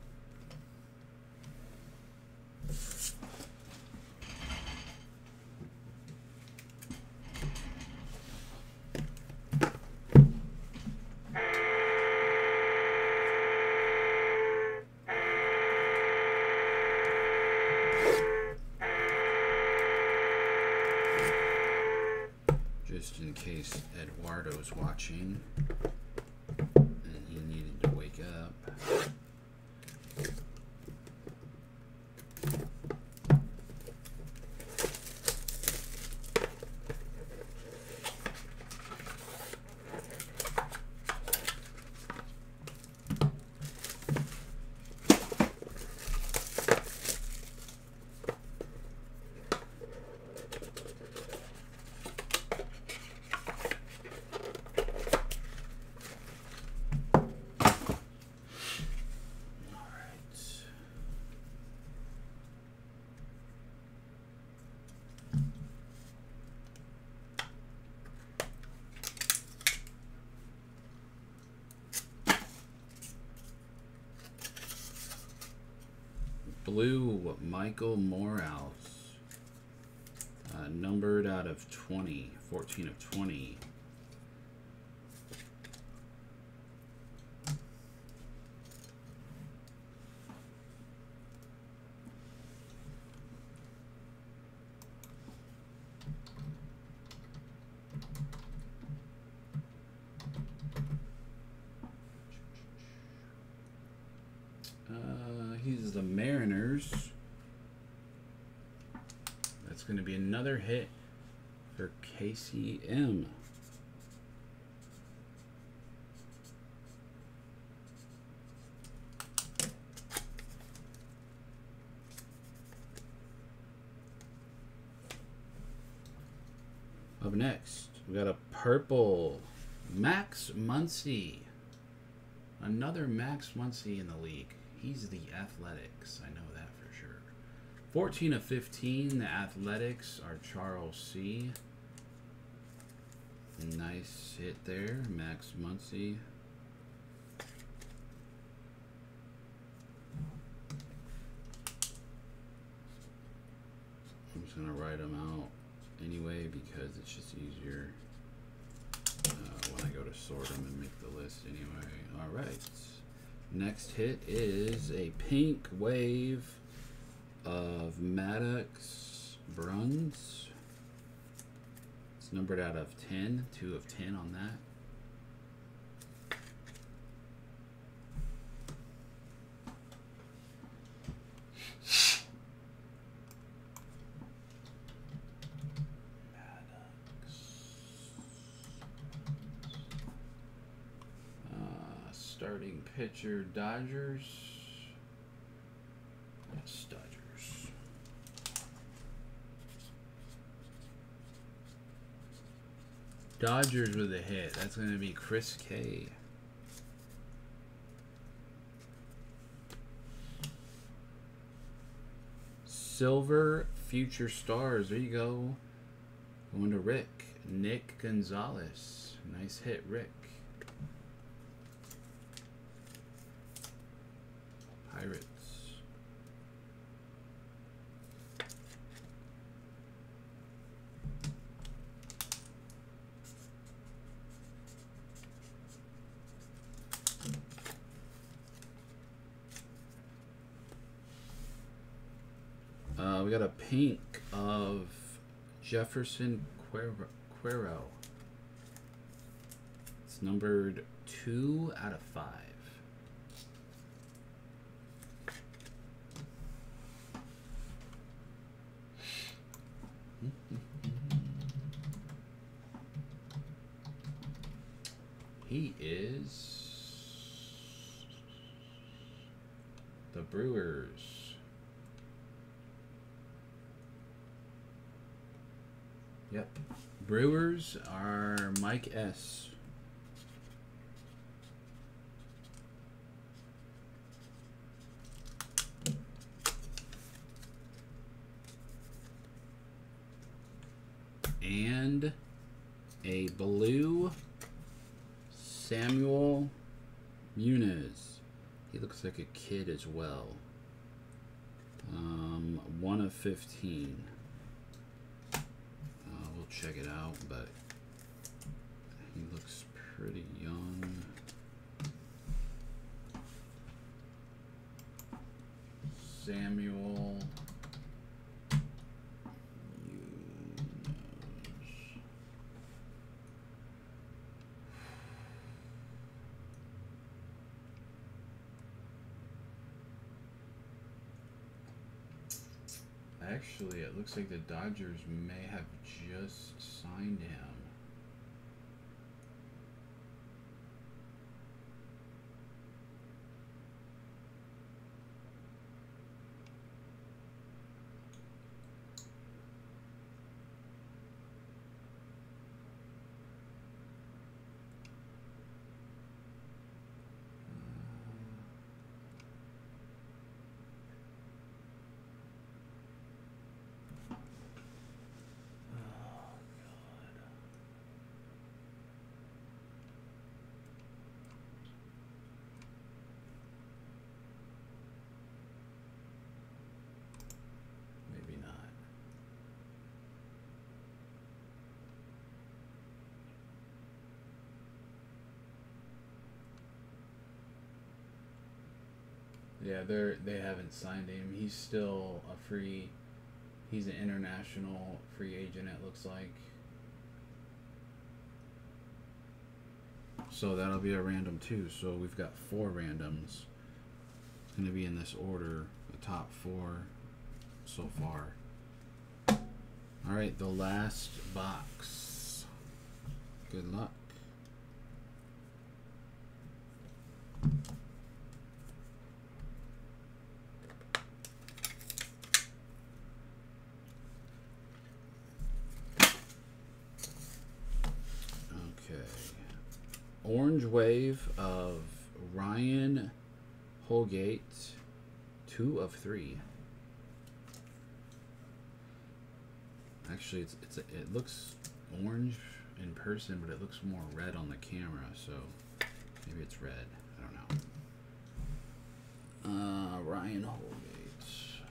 Just in case Eduardo's watching and he needed to wake up. Blue Michael Morales, uh, numbered out of twenty, fourteen of twenty. He's the Mariners. That's going to be another hit for K C M. Up next, we got a purple Max Muncy. Another Max Muncy in the league. He's the Athletics. I know that for sure. fourteen of fifteen. The Athletics are Charles C. Nice hit there, Max Muncy. I'm just going to write them out anyway because it's just easier uh, when I go to sort them and make the list anyway. All right. Next hit is a pink wave of Maddox Bruns. It's numbered out of ten, two of ten on that. Starting pitcher, Dodgers. Yes, Dodgers. Dodgers with a hit. That's going to be Chris K. Silver Future Stars. There you go. Going to Rick. Nick Gonzalez. Nice hit, Rick. Pirates. Uh, we got a pink of Jefferson Cuero. Cuero. It's numbered two out of five. He is the Brewers. Yep. Brewers are Mike S. And a blue Samuel Muniz. He looks like a kid as well. Um, one of fifteen. Uh, we'll check it out, but he looks pretty young. Samuel Actually, it looks like the Dodgers may have just signed him. Yeah, they're they haven't signed him. He's still a free. He's an international free agent. It looks like. So that'll be a random too. So we've got four randoms. going to be in this order, the top four so far. All right, the last box. Good luck. Okay. Orange Wave of Ryan Holgate, two of three. Actually, it's it's a, it looks orange in person, but it looks more red on the camera. So maybe it's red. I don't know. Uh, Ryan Holgate.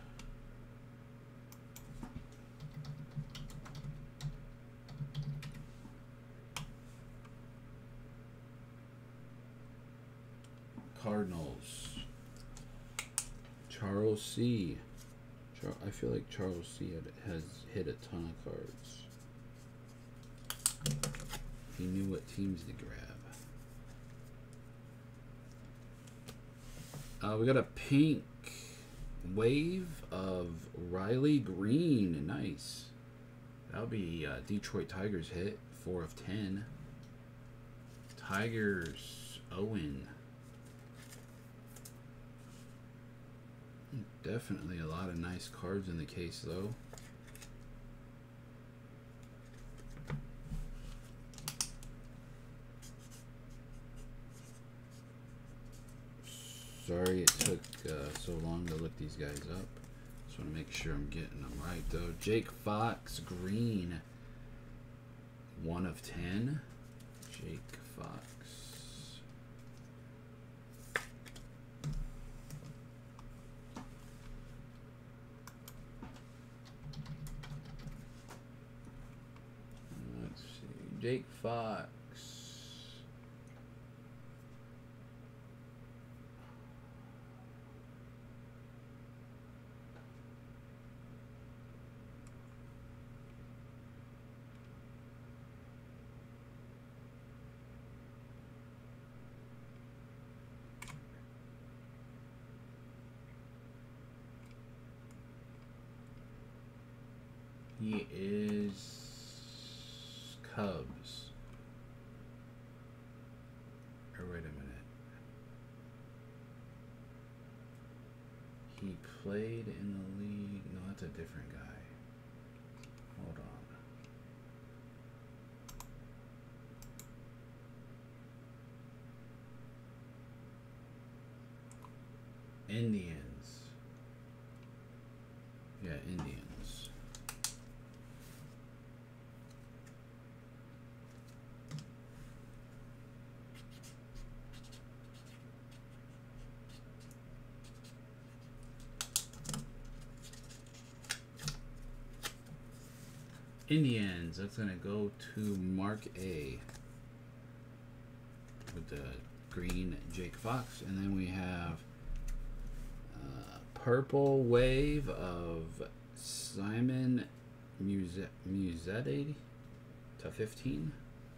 Cardinals. Charles C. I feel like Charles C. Had, has hit a ton of cards. He knew what teams to grab. Uh, we got a pink wave of Riley Green. Nice. That'll be uh, Detroit Tigers hit. four of ten. Tigers, Owen. Definitely a lot of nice cards in the case, though. Sorry it took uh, so long to look these guys up. Just want to make sure I'm getting them right, though. Jake Fox, green. one of ten. Jake Fox. Jake Fox. He is Cubs. Or wait a minute. He played in the league. No, that's a different guy. Hold on. Indians. Yeah, Indians. Indians, that's going to go to Mark A. With the green Jake Fox. And then we have uh, Purple Wave of Simon Musetti to fifteen.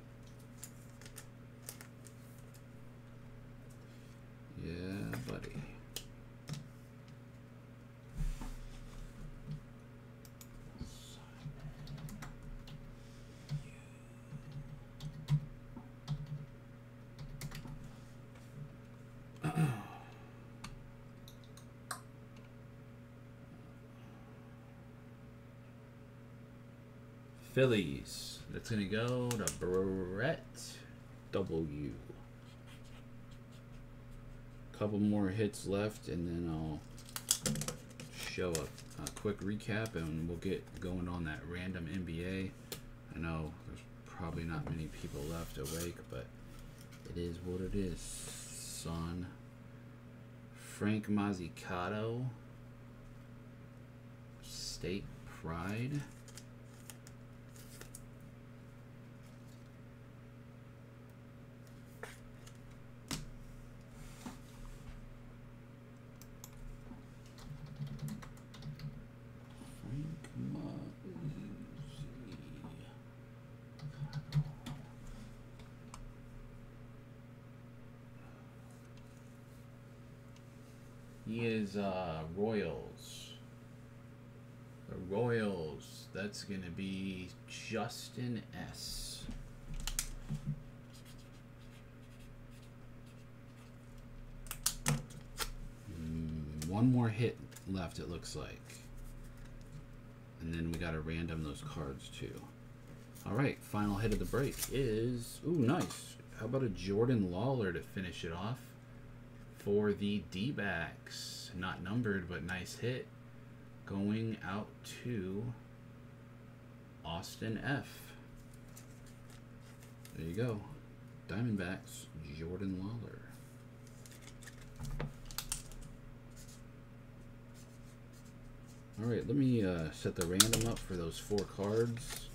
Yeah, buddy. Phillies. That's going to go to Brett W. Couple more hits left, and then I'll show a, a quick recap, and we'll get going on that random N B A. I know there's probably not many people left awake, but it is what it is, son. Frank Mazzicato. State Pride. He is uh, Royals. The Royals. That's going to be Justin S. Mm, one more hit left, it looks like. And then we got to random those cards too. All right, final hit of the break is, ooh, nice. How about a Jordan Lawler to finish it off for the D-backs? Not numbered, but nice hit. Going out to Austin F. There you go. Diamondbacks, Jordan Lawler. All right, let me uh, set the random up for those four cards.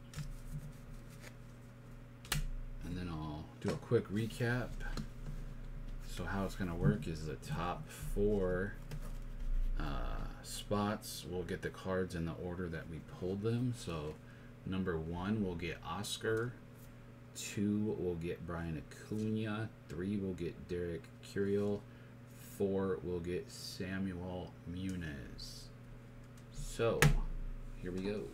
And then I'll do a quick recap. So how it's going to work is the top four uh, spots will get the cards in the order that we pulled them. So number one will get Oscar. Two will get Brian Acuna. Three will get Derek Curiel. Four will get Samuel Munez. So here we go.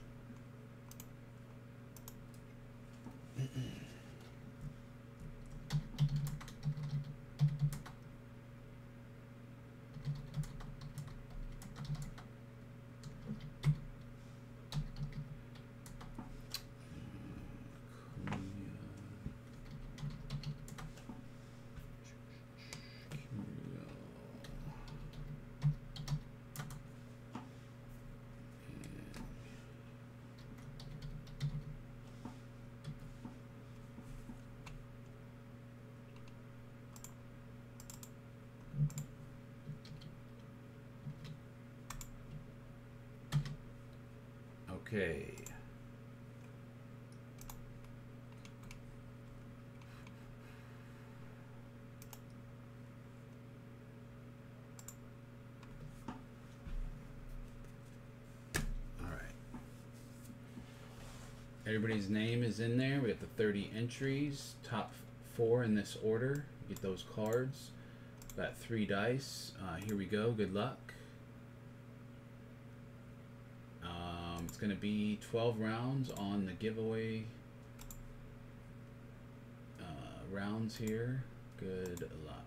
Okay. All right. Everybody's name is in there. We got the thirty entries, top four in this order. Get those cards. Got three dice. Uh, here we go. Good luck. It's going to be twelve rounds on the giveaway uh, rounds here. Good luck.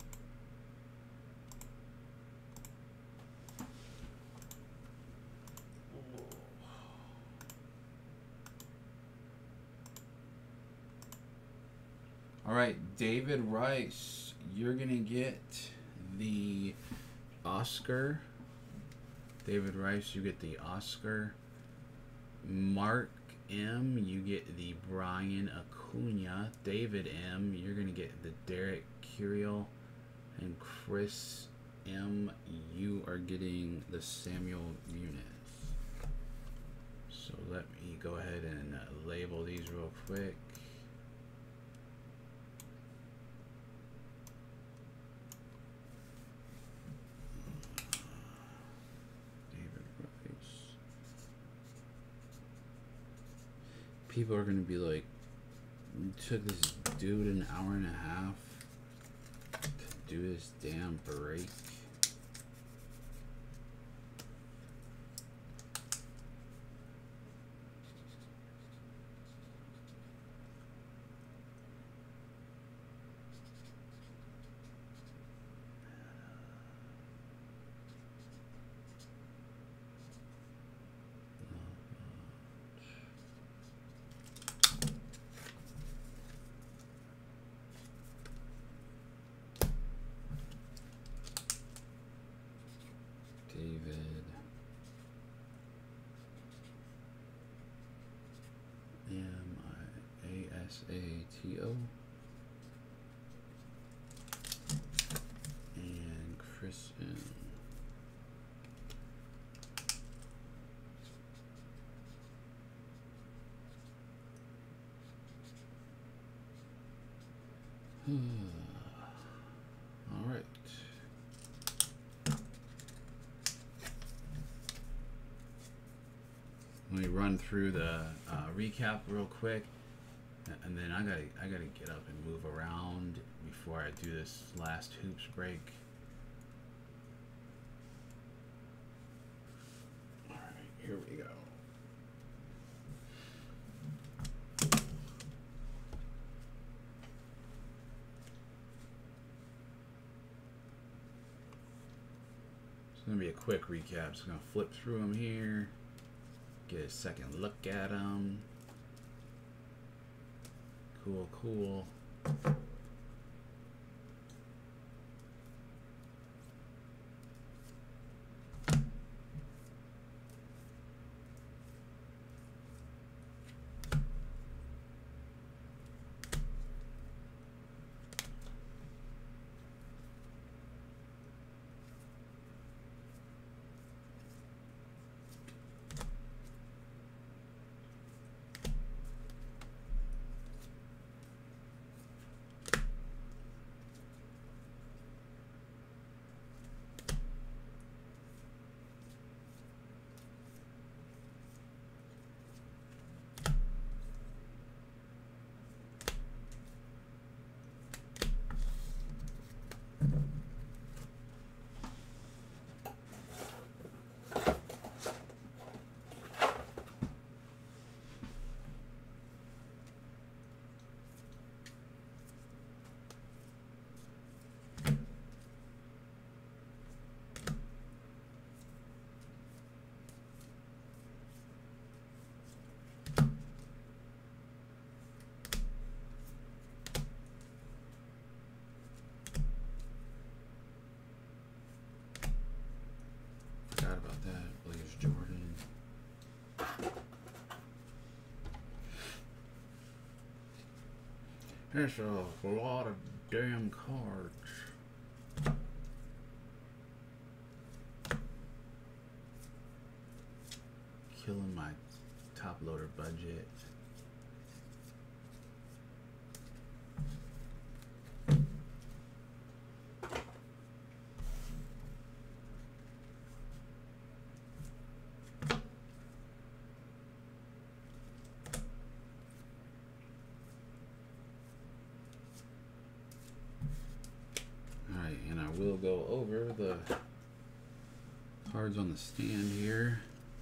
All right, David Rice, you're going to get the Oscar. David Rice, you get the Oscar. Mark M, you get the Brian Acuna. David M, you're going to get the Derek Curiel. And Chris M, you are getting the Samuel Munez. So let me go ahead and uh, label these real quick. People are going to be like, it took this dude an hour and a half to do this damn break. David M I A S A T O and Chris M. All right. Let me run through the uh, recap real quick, and then I gotta I gotta get up and move around before I do this last hoops break. Here we go. It's going to be a quick recap. Just going to flip through them here. Get a second look at them. Cool, cool. Forgot about that. Blaze Jordan. That's a lot of damn cards. Killing my top loader budget. We'll go over the cards on the stand here.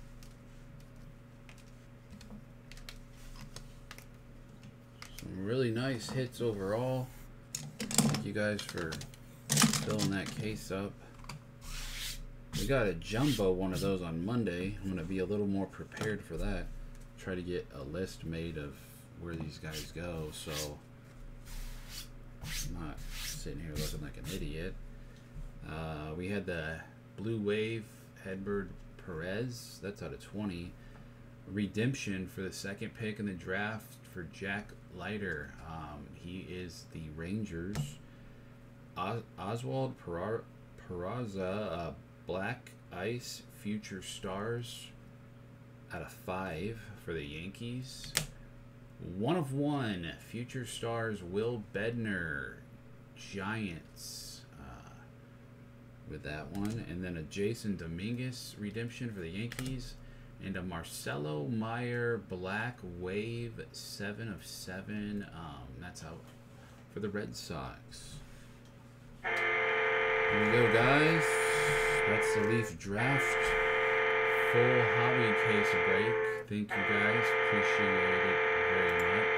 Some really nice hits overall. Thank you guys for filling that case up. We got a jumbo one of those on Monday. I'm going to be a little more prepared for that. Try to get a list made of where these guys go, so I'm not sitting here looking like an idiot. Uh, we had the Blue Wave Hedbert Perez. That's out of twenty. Redemption for the second pick in the draft for Jack Leiter. Um, he is the Rangers. Os Oswald Peraza, uh, Black Ice Future Stars out of five for the Yankees. One of one. Future Stars Will Bednar, Giants. With that one, and then a Jason Dominguez redemption for the Yankees, and a Marcelo Meyer Black Wave seven of seven. Um, that's out for the Red Sox. Here we go, guys. That's the Leaf draft full hobby case break. Thank you guys. Appreciate it very much.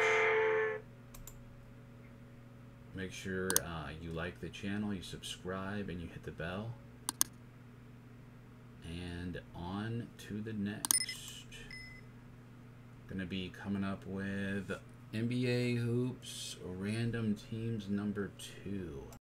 Make sure uh, you like the channel, you subscribe, and you hit the bell. And on to the next. Gonna be coming up with N B A Hoops Random Teams number two.